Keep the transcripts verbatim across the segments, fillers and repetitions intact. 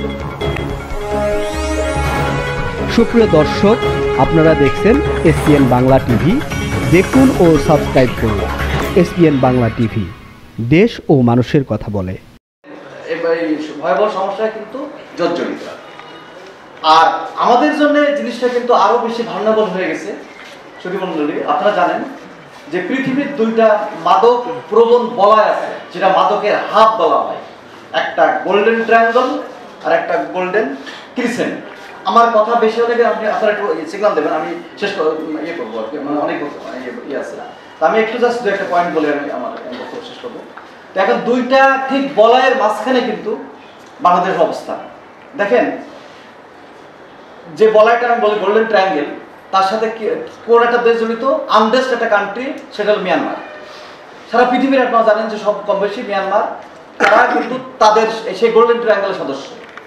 সুপ্রিয় দর্শক, আপনারা দেখছেন এসপিএন বাংলা টিভি। দেখুন ও সাবস্ক্রাইব করুন এসপিএন বাংলা টিভি, দেশ ও মানুষের কথা বলে। এবার এই ভয়াবহ সমস্যা কিন্তু জর্জরিত, আর আমাদের জন্য জিনিসটা কিন্তু আরো বেশি ভালনারেবল হয়ে গেছে। সুধী মণ্ডলী, আপনারা জানেন যে পৃথিবীর দুইটা মাদক প্রবণ বলয় আছে, যেটা মাদকের হাব বলা হয়। একটা গোল্ডেন ট্রায়াঙ্গল আর একটা গোল্ডেন ক্রিসেন্ট। আমার কথা বেশি হলে আপনি আপনারা একটু সিগনাল দেবেন, আমি শেষ ইয়ে করবো আর কি, মানে অনেক ইয়ে আছে। তো আমি একটু জাস্ট দু একটা পয়েন্ট বলে আমি আমার বক্তব্য শেষ করবো। তো এখন দুইটা ঠিক বলয়ের মাঝখানে কিন্তু বাংলাদেশের অবস্থান। দেখেন, যে বলয়টা আমি বলি গোল্ডেন ট্রায়াঙ্গেল, তার সাথে কোন একটা দেশ জড়িত, আনডেস্ট একটা কান্ট্রি, সেটা হল মিয়ানমার। সারা পৃথিবীর আপনারা জানেন যে সব কম বেশি মিয়ানমার, তারা কিন্তু তাদের সেই গোল্ডেন ট্রায়াঙ্গেলের সদস্য।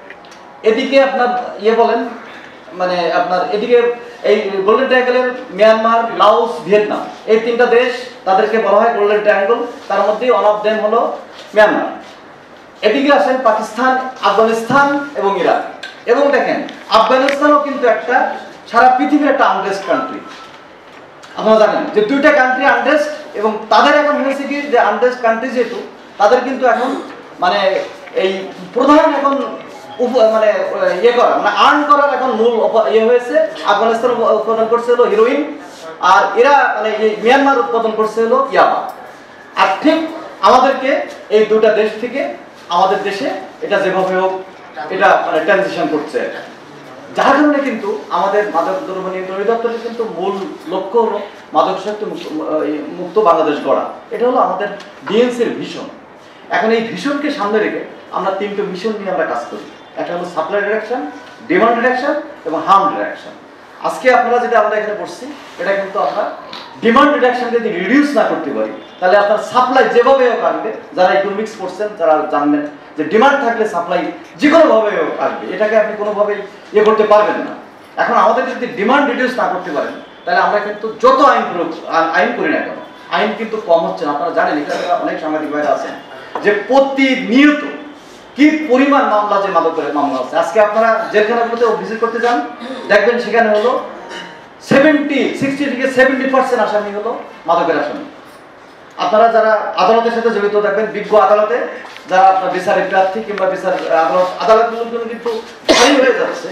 এদিকে আপনার ইয়ে বলেন, মানে আপনার এদিকে এই গোল্ডেন ট্রায়াঙ্গেলের মিয়ানমার, লাওস, ভিয়েতনাম, এই তিনটা দেশ, তাদেরকে বলা হয় গোল্ডেন ট্রায়াঙ্গল। তার মধ্যে ওয়ান অফ দেম হলো মিয়ানমার। এদিকে আসেন পাকিস্তান, আফগানিস্তান এবং ইরাক। এবং দেখেন, আফগানিস্তানও কিন্তু একটা সারা পৃথিবীর একটা আনরেস্ট কান্ট্রি। আপনারা জানেন যে দুইটা কান্ট্রি আনরেস্ট, এবং তাদের এখন হয়েছে কি যে আনরেস্ট কান্ট্রি যেহেতু, তাদের কিন্তু এখন মানে এই প্রধান এখন মানে ইয়ে করা, মানে আর্ন করার এখন মূল ইয়ে হয়েছে। আফগানিস্তান উৎপাদন করছে হলো হিরোইন, আর এরা মানে মিয়ানমার উৎপাদন করছে হলো ইয়াবা। আর ঠিক আমাদেরকে এই দুটা দেশ থেকে আমাদের দেশে এটা যেভাবে হোক এটা মানে ট্রানজিশন করছে, যার কারণে কিন্তু আমাদের মাদক দ্রব্য নিয়ন্ত্রণ অধিদপ্তরের কিন্তু মূল লক্ষ্য হলো মাদকাসক্ত মুক্ত বাংলাদেশ গড়া। এটা হলো আমাদের ডিএনসির ভিশন। এখন এই ভিশনকে সামনে রেখে আমরা তিনটে মিশন নিয়ে আমরা কাজ করি। একটা হলো সাপ্লাই রিডাকশন, ডিমান্ড রিডাকশন এবং হার্ম রিডাকশন। আজকে আপনারা যেটা আমরা এখানে পড়ছি, এটা কিন্তু আমরা ডিমান্ড রিডাকশন যদি রিডিউস না করতে পারি, তাহলে আপনার সাপ্লাই যেভাবে হোক আসবে। যারা ইকোনমিক্স পড়ছেন তারা জানবেন যে ডিমান্ড থাকলে সাপ্লাই যে কোনোভাবে হোক আসবে, এটাকে আপনি কোনোভাবেই ইয়ে করতে পারবেন না। এখন আমাদের যদি ডিমান্ড রিডিউস না করতে পারেন, তাহলে আমরা কিন্তু যত আইন প্রয়োগ আইন করি না কেন, আইন কিন্তু কম হচ্ছে না। আপনারা জানেন, এখানে অনেক সাংবাদিক ভাইরা আছেন যে প্রতিনিয়ত কি পরিমাণ মামলা, যে মাদকের মামলা আছে। আজকে আপনারা জেলখানাগুলোতে ভিজিট করতে যান, দেখবেন সেখানে হলো সেভেন্টি সিক্সটি থেকে সেভেন্টি পার্সেন্ট আসামি হলো মাদকের আসামি। আপনারা যারা আদালতের সাথে জড়িত দেখবেন, বিজ্ঞ আদালতে যারা আপনার বিচারের প্রার্থী কিংবা বিচার আদালত আদালতগুলোর জন্য কিন্তু ভারী হয়ে যাচ্ছে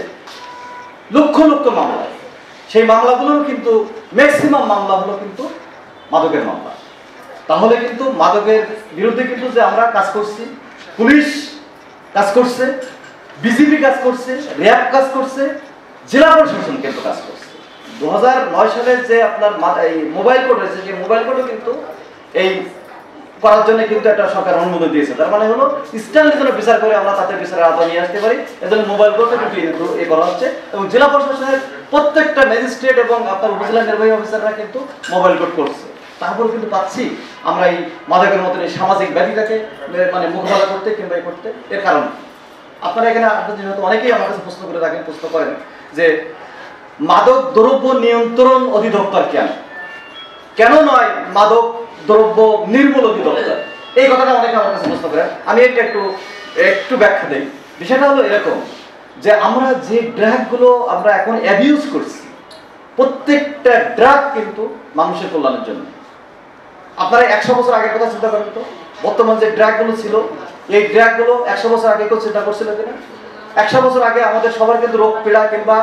লক্ষ লক্ষ মামলা। সেই মামলাগুলোর কিন্তু ম্যাক্সিমাম মামলা হলো কিন্তু মাদকের মামলা। তাহলে কিন্তু মাদকের বিরুদ্ধে কিন্তু যে আমরা কাজ করছি, পুলিশ কাজ করছে, বিজিবি কাজ করছে, র্যাব কাজ করছে, জেলা প্রশাসন কিন্তু কাজ করছে। দু হাজার নয় সালের যে আপনার এই মোবাইল কোড হয়েছে, সেই মোবাইল কোডও কিন্তু এই করার জন্য কিন্তু একটা সরকার অনুমোদন দিয়েছে। তার মানে হলো স্ট্যান্ডের জন্য বিচার করে আমরা তাদের বিচারের আওতায় নিয়ে আসতে পারি। এজন্য মোবাইল কোডটা কিন্তু এ করা হচ্ছে, এবং জেলা প্রশাসনের প্রত্যেকটা ম্যাজিস্ট্রেট এবং আপনার উপজেলা নির্বাহী অফিসাররা কিন্তু মোবাইল কোড করছে। তারপর কিন্তু পাচ্ছি আমরা এই মাদকের মতন এই সামাজিক ব্যাধিটাকে মানে মোকাবেলা করতে কিংবা করতে। এর কারণ আপনারা এখানে হয়তো অনেকেই আমার কাছে প্রশ্ন করে থাকেন, প্রশ্ন করেন যে মাদক দ্রব্য নিয়ন্ত্রণ অধিদপ্তর কেন কেন নয় মাদক দ্রব্য নির্মূল অধিদপ্তর? এই কথাটা অনেকে আমার কাছে প্রশ্ন করেন। আমি এটা একটু একটু ব্যাখ্যা দিই। বিষয়টা হলো এরকম যে আমরা যে ড্রাগগুলো আমরা এখন অ্যাবিউজ করছি, প্রত্যেকটা ড্রাগ কিন্তু মানুষের কল্যাণের জন্য। আপনারা একশো বছর আগের কথা চিন্তা করেন তো, বর্তমান যে ড্রাগগুলো ছিল, এই ড্রাগগুলো একশো বছর আগে কেউ চিন্তা করছিল কিনা? একশো বছর আগে আমাদের সবার কিন্তু রোগ পীড়া কিংবা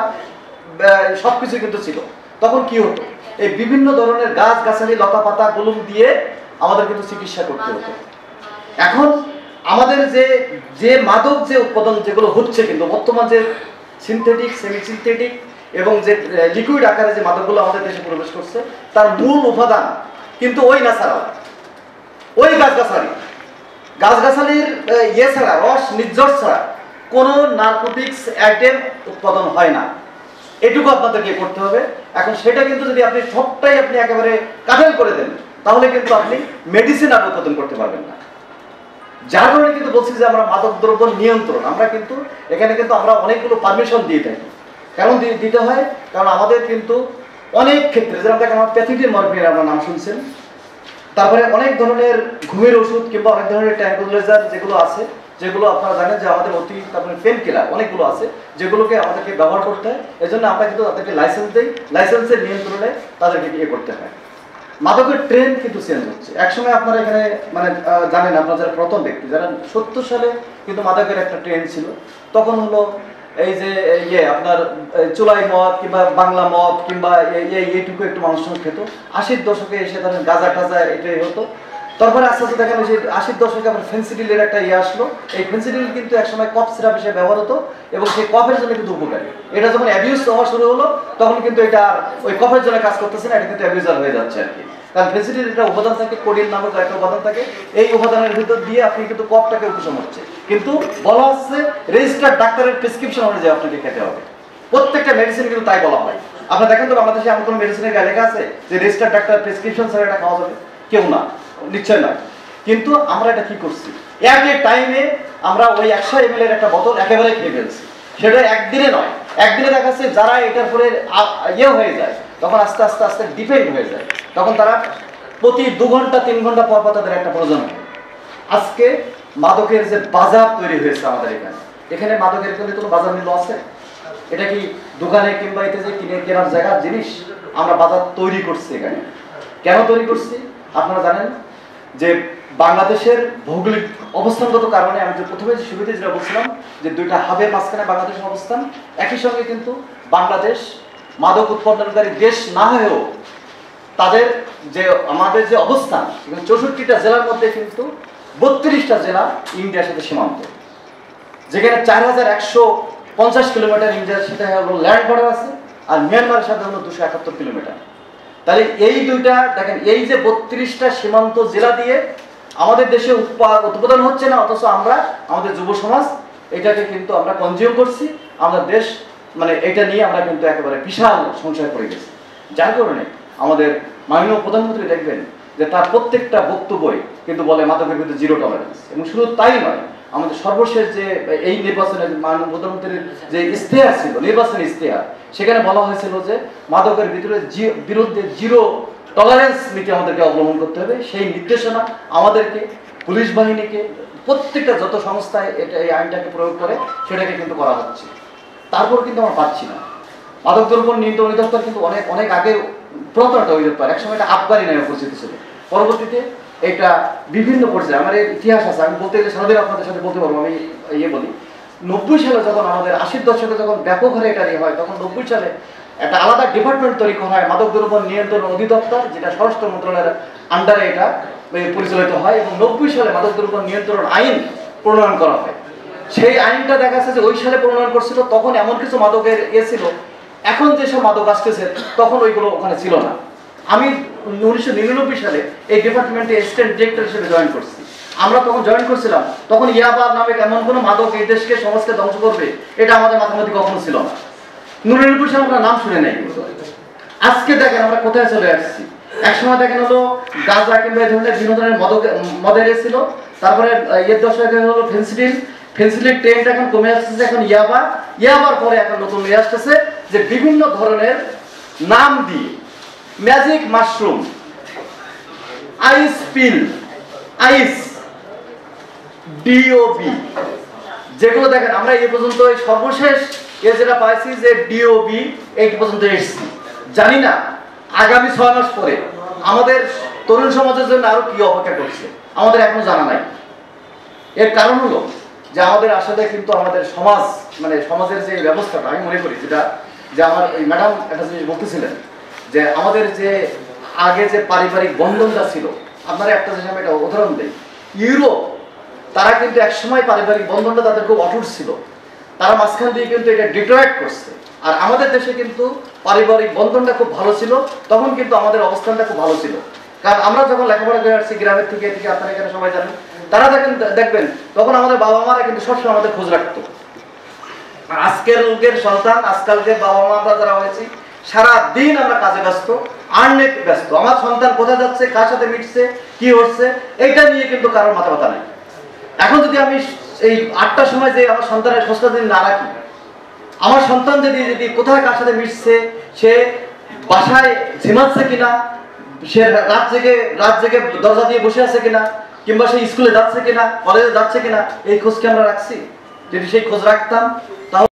সবকিছু কিন্তু ছিল। তখন কি হতো, এই বিভিন্ন ধরনের গাছ গাছালি লতা পাতা গুলুম দিয়ে আমাদের কিন্তু চিকিৎসা করতে হতো। এখন আমাদের যে যে মাদক যে উৎপাদন যেগুলো হচ্ছে, কিন্তু বর্তমান যে সিনথেটিক, সেমি সিনথেটিক এবং যে লিকুইড আকারে যে মাদকগুলো আমাদের দেশে প্রবেশ করছে, তার মূল উপাদান কিন্তু ওই ন্যাচারাল, ওই গাছগাছালি। গাছগাছালির ইয়ে ছাড়া, রস নির্জর ছাড়া কোনো নার্কোটিক্স আইটেম উৎপাদন হয় না। এটুকু আপনাদেরকে করতে হবে। এখন সেটা কিন্তু যদি আপনি সবটাই আপনি একেবারে কাটেল করে দেন, তাহলে কিন্তু আপনি মেডিসিন আর উৎপাদন করতে পারবেন না। যার কারণে কিন্তু বলছি যে আমরা মাদক দ্রব্য নিয়ন্ত্রণ, আমরা কিন্তু এখানে কিন্তু আমরা অনেকগুলো পারমিশন দিয়ে থাকি। কারণ দিতে হয়, কারণ আমাদের কিন্তু অনেক ক্ষেত্রে যেমন দেখেন আমার প্যাথিটিন মরফিন আপনার নাম শুনছেন, তারপরে অনেক ধরনের ঘুমের ওষুধ কিংবা অনেক ধরনের ট্র্যাঙ্কুলাইজার যেগুলো আছে, যেগুলো আপনারা জানেন যে আমাদের অতি তারপরে পেন কিলার অনেকগুলো আছে যেগুলোকে আমাদেরকে ব্যবহার করতে হয়। এজন্য আমরা কিন্তু তাদেরকে লাইসেন্স দিই, লাইসেন্সের নিয়ন্ত্রণে তাদেরকে ইয়ে করতে হয়। মাদকের ট্রেন্ড কিন্তু চেঞ্জ হচ্ছে। একসময় আপনারা এখানে মানে জানেন, আপনারা যারা প্রথম ব্যক্তি যারা সত্তর সালে কিন্তু মাদকের একটা ট্রেন্ড ছিল, তখন হলো এই যে ইয়ে আপনার চুলাই মদ কিংবা বাংলা মদ কিংবা এইটুকু একটু মানুষ খেত। আশির দশকে এসে ধরেন গাঁজা টাজা এটাই হতো। তারপরে আস্তে আস্তে দেখা যে আশির দশকে আবার ফেন্সিডিলের একটা ইয়ে আসলো। এই ফেন্সিডিল কিন্তু একসময় কফ সিরাপ হিসেবে ব্যবহার হতো এবং সেই কফের জন্য কিন্তু উপকারী। এটা যখন অ্যাবিউজ হওয়া শুরু হলো তখন কিন্তু এটা ওই কফের জন্য কাজ করতেছে না, এটা কিন্তু অ্যাবিউজার হয়ে যাচ্ছে আর কি। কারণ ফেন্সিডিল একটা উপাদান থাকে, কোডিন নামক একটা উপাদান থাকে, এই উপাদানের ভিতর দিয়ে আপনি কিন্তু কফটাকে উপশম হচ্ছে। কিন্তু বলা হচ্ছে রেজিস্টার্ড ডাক্তারের প্রেসক্রিপশন অনুযায়ী আপনাকে খেতে হবে। প্রত্যেকটা মেডিসিন কিন্তু তাই বলা হয়। আপনারা দেখেন তো বাংলাদেশে এমন কোনো মেডিসিনের গায়ে লেখা আছে যে রেজিস্টার্ড ডাক্তার প্রেসক্রিপশন ছাড়া এটা খাওয়া যাবে? কেউ না, নিশ্চয় নয়। কিন্তু আমরা এটা কি করছি, এক এক টাইমে আমরা ওই একশো এম এল এর একটা বোতল একেবারে খেয়ে ফেলছি। সেটা একদিনে নয়, একদিনে দেখা যাচ্ছে যারা এটার পরে ইয়ে হয়ে যায় তখন আস্তে আস্তে আস্তে ডিপেন্ড হয়ে যায়, তখন তারা প্রতি দু ঘন্টা তিন ঘন্টা পর পর তাদের একটা প্রয়োজন হয়। আজকে মাদকের যে বাজার তৈরি হয়েছে আমাদের এখানে, এখানে মাদকের কিন্তু কোনো বাজার মূল্য আছে? এটা কি দোকানে কিংবা এতে যে কিনে কেনার জায়গার জিনিস? আমরা বাজার তৈরি করছি এখানে। কেন তৈরি করছি আপনারা জানেন যে বাংলাদেশের ভৌগোলিক অবস্থানগত কারণে আমি যে প্রথমে শুরুতে যেটা বলছিলাম যে দুইটা হাবের মাঝখানে বাংলাদেশের অবস্থান, একই সঙ্গে কিন্তু বাংলাদেশ মাদক উৎপাদনকারী দেশ না হয়েও তাদের যে আমাদের যে অবস্থান চৌষট্টিটা জেলার মধ্যে কিন্তু বত্রিশটা জেলা ইন্ডিয়ার সাথে সীমান্ত, যেখানে চার হাজার একশো পঞ্চাশ কিলোমিটার ইন্ডিয়ার সাথে হলো ল্যান্ড বর্ডার আছে, আর মিয়ানমারের সাথে হলো দুশো একাত্তর কিলোমিটার। তাহলে এই দুইটা দেখেন, এই যে বত্রিশটা সীমান্ত জেলা দিয়ে আমাদের দেশে উৎপাদন হচ্ছে না, অথচ আমরা আমাদের যুব সমাজ এটাকে কিন্তু আমরা কনজিউম করছি। আমাদের দেশ মানে এটা নিয়ে আমরা কিন্তু একেবারে বিশাল সংশয় পড়ে গেছি। যার কারণে আমাদের মাননীয় প্রধানমন্ত্রী দেখবেন যে তার প্রত্যেকটা বক্তব্যই কিন্তু বলে মাদকের বিরুদ্ধে জিরো টলারেন্স। এবং শুধু তাই নয়, আমাদের সর্বশেষ যে এই নির্বাচনের মাননীয় প্রধানমন্ত্রীর যে ইশতেহার ছিল, নির্বাচনী ইশতেহার, সেখানে বলা হয়েছিল যে মাদকের ভিতরে বিরুদ্ধে জিরো টলারেন্স নীতি আমাদেরকে অবলম্বন করতে হবে। সেই নির্দেশনা আমাদেরকে, পুলিশ বাহিনীকে, প্রত্যেকটা যত সংস্থায় এটা এই আইনটাকে প্রয়োগ করে সেটাকে কিন্তু করা হচ্ছে। তারপর কিন্তু আমরা পাচ্ছি না। মাদক দ্রব্য নিয়ন্ত্রণ অধিদপ্তর কিন্তু অনেক অনেক আগে পুরাতন একটা অধিদপ্তর, একসময় এটা আবগারি নামে পরিচিত ছিল। পরবর্তীতে এটা বিভিন্ন পর্যায়ে আমার এর ইতিহাস আছে, আমি বলতে গেলে সারাদিন আপনাদের সাথে বলতে পারবো। আমি ইয়ে বলি, নব্বই সালে যখন আমাদের আশির দশকে যখন ব্যাপক হারে এটা ইয়ে হয়, তখন নব্বই সালে একটা আলাদা ডিপার্টমেন্ট তৈরি করা হয়, মাদক দ্রব্য নিয়ন্ত্রণ অধিদপ্তর, যেটা স্বরাষ্ট্র মন্ত্রণালয়ের আন্ডারে এটা পরিচালিত হয়। এবং নব্বই সালে মাদক দ্রব্য নিয়ন্ত্রণ আইন প্রণয়ন করা হয়। সেই আইনটা দেখা যাচ্ছে যে ওই সালে প্রণয়ন করছিল, তখন এমন কিছু মাদকের ইয়ে ছিল, এখন যেসব মাদক আসতেছে তখন ওইগুলো ওখানে ছিল না। আমি উনিশশো নিরানব্বই সালে এই ডিপার্টমেন্টে অ্যাসিস্ট্যান্ট ডিরেক্টর হিসেবে জয়েন করছি। আমরা তখন জয়েন করছিলাম, তখন ইয়াবা নামে এমন কোনো মাদক এই দেশকে সমাজকে ধ্বংস করবে এটা আমাদের মাথার মধ্যে কখনো ছিল না। নিরানব্বই সালে আমরা নাম শুনে নাই। আজকে দেখেন আমরা কোথায় চলে আসছি। একসময় দেখেন হলো গাঁজা কিংবা এই ধরনের বিভিন্ন ধরনের মদক মদের ছিল, তারপরে এর দশকে হলো ফেন্সিডিল, ফেন্সিডিল ট্রেন্ড এখন কমে আসতেছে, এখন ইয়াবা, ইয়াবার পরে এখন নতুন নিয়ে আসতেছে যে বিভিন্ন ধরনের নাম দিয়ে magic mushroom, ice pill, ice, DOB, যেগুলো দেখেন আমরা এই পর্যন্ত সর্বশেষ এ যেটা পাইছি যে ডিওবি এই পর্যন্ত এসেছি। জানি না আগামী ছয় মাস পরে আমাদের তরুণ সমাজের জন্য আরো কি অপেক্ষা করছে আমাদের এখনো জানা নাই। এর কারণ হলো যে আমাদের আসলে কিন্তু আমাদের সমাজ মানে সমাজের যে ব্যবস্থাটা আমি মনে করি যেটা যে আমার এই ম্যাডাম একটা জিনিস বলতেছিলেন যে আমাদের যে আগে যে পারিবারিক বন্ধনটা ছিল, আপনারা একটা জিনিস আমি একটা উদাহরণ দিই, ইউরোপ তারা কিন্তু একসময় পারিবারিক বন্ধনটা তাদের খুব অটুট ছিল, তারা মাঝখান দিয়ে কিন্তু এটা ডিট্রয়েট করছে। আর আমাদের দেশে কিন্তু পারিবারিক বন্ধনটা খুব ভালো ছিল, তখন কিন্তু আমাদের অবস্থানটা খুব ভালো ছিল। কারণ আমরা যখন লেখাপড়া করে আসছি গ্রামের থেকে থেকে আপনারা এখানে সবাই জানেন, তারা দেখেন দেখবেন তখন আমাদের বাবা মারা কিন্তু সবসময় আমাদের খোঁজ রাখতো। আর আজকের লোকের সন্তান, আজকালকে বাবা মা আমরা যারা হয়েছি সারা দিন আমরা কাজে ব্যস্ত, আর্নেট ব্যস্ত। আমার সন্তান কোথায় যাচ্ছে, কার সাথে মিটছে, কি হচ্ছে, এইটা নিয়ে কিন্তু কারোর মাথা ব্যথা নেই। এখন যদি আমি এই আটটার সময় যে আমার সন্তানের খোঁজটা যদি না রাখি, আমার সন্তান যদি যদি কোথায় কার সাথে মিশছে, সে বাসায় ঝিমাচ্ছে কিনা, সে রাত জেগে রাত জেগে দরজা দিয়ে বসে আছে কিনা, কিংবা সে স্কুলে যাচ্ছে কিনা, কলেজে যাচ্ছে কিনা, এই খোঁজ কি আমরা রাখছি? যদি সেই খোঁজ রাখতাম তাহলে